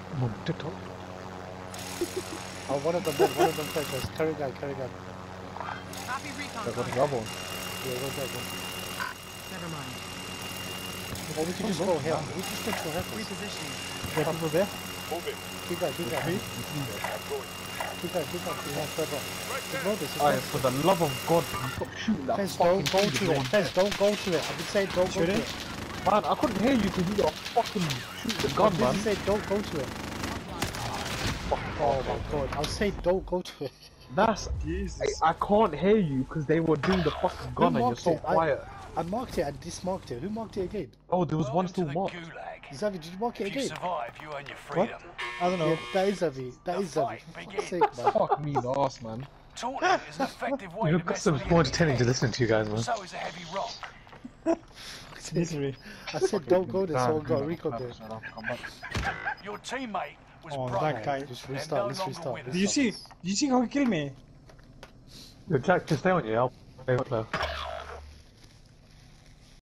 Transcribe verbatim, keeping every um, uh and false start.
Mum TikTok. Oh, one of them dead, one of them dead. Just carry guy, carry guy. Copy recon. They've got contact. another one. Yeah, one dead one. Never mind. Or we can just go here. We just go to the heavens. Repositioning. There are people there. Two guys, two guys. Two guys, two guys. We want further. Ignore this, ignore Alright, this. for the love of God, can you stop shooting that Fez, fucking don't go thing to with it. no Fez, one don't go to it. I've been saying don't go Shoot to it? it. there. Man, I couldn't hear you because you got fucking shoot the gun, I've man. been saying don't go to it. Oh my god, I was saying don't go to it. That's... Jesus. I, I can't hear you because they were doing the fucking gun and you're marked so it? I- quiet. I marked it and dismarked it. Who marked it again? Oh, there was one Welcome still to the marked. Gulag. Zavi, did you mark it If you again? survive, you earn your What? freedom. I don't know. Yeah, that is Zavi. That The is Zavi. fight For fuck's begins. sake, man. Fuck me in the arse, man. Taunting is an effective way Your to mess custom's with the more enemy entertaining to head. listen to you guys, man. So is a heavy rock. Misery. I said don't go there, so I got a Nah, recon nah, there. nah, nah, come back. Your teammate was Oh, broken. that guy. Just and restart, no let's longer restart. with us. Did you see? Did you see how he killed me? Yo, Jack, just stay on you. I'll stay on there.